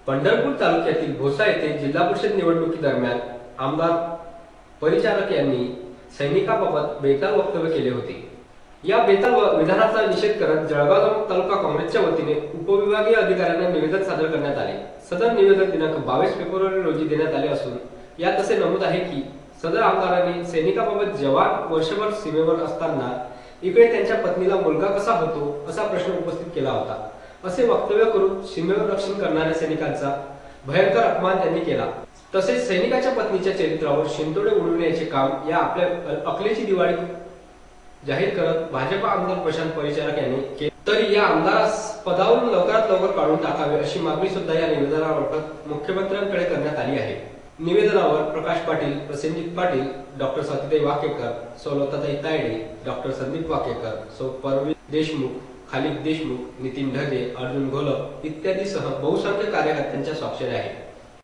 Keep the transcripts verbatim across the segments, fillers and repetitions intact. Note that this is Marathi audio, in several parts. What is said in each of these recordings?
पंढरपूर तालुक्यातील भोसा येथे जिल्हा परिषद निवडणुकीदरम्यान आमदार परिचारक यांनी सैनिकांबाबत बेताल वक्तव्य केले होते। या बेताल विधानाचा निषेध करत जळगाव तालुका काँग्रेसच्या वतीने उपविभागीय अधिकाऱ्यांना निवेदन सादर करण्यात आले। सदर निवेदन दिनांक बावीस फेब्रुवारी रोजी देण्यात आले असून यात असे नमूद आहे की सदर आमदारांनी सैनिकांबाबत जवान वर्षभर सीमेवर असताना इकडे त्यांच्या पत्नीला मुलगा कसा होतो असा प्रश्न उपस्थित केला होता। असे वक्तव्य करून सीमेवर रक्षण करणाऱ्या सैनिकांचा भयंकर अपमान त्यांनी केला। तसेच सैनिकाच्या पत्नीच्या चरित्रावर शिंतोडे उडविण्याचे काम या आपल्या अकलेची दिवाळी जाहीर करत भाजप आमदार प्रशांत परिचारक यांनी केले। तरी या आमदारास पदावरून लवकरात लवकर काढून टाकावे अशी मागणी सुद्धा या निवेदनामार्फत मुख्यमंत्र्यांकडे करण्यात आली आहे। निवेदनावर प्रकाश पाटील, प्रसेनजित पाटील, डॉक्टर स्वातीताई वाकेकर, सौ लताताई तायडे, डॉक्टर संदीप वाकेकर, सौ परवीन देशमुख, खालिद देशमुख, नितीन ढगे, अर्जुन घोलप इत्यादी सह बहुसंख्य कार्यकर्त्यांच्या स्वाक्षरी आहेत।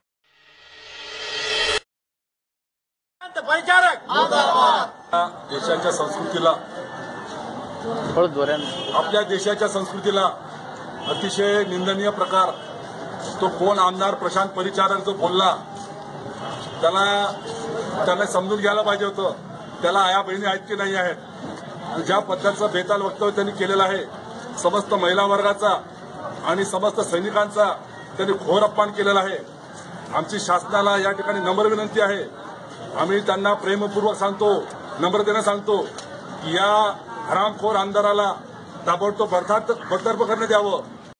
देशाच्या संस्कृतीला आपल्या देशाच्या संस्कृतीला अतिशय निंदनीय प्रकार तो कोण आमदार प्रशांत परिचारक जो बोलला त्याला त्याला समजून घ्यायला पाहिजे होतं। त्याला आया बहिणी आहेत की नाही आहेत। ज्या पद्धतीचं बेताल वक्तव्य त्यांनी केलेलं आहे समस्त महिला वर्गाचा आणि समस्त सैनिकांचा त्यांनी घोर अपमान केलेला आहे। आमची शासनाला या ठिकाणी नम्र विनंती आहे। आम्ही त्यांना प्रेमपूर्वक सांगतो, नम्रतेने सांगतो की या हरामखोर आमदाराला ताबडतोब बरखास्त बडतर्फ करण्यात यावं।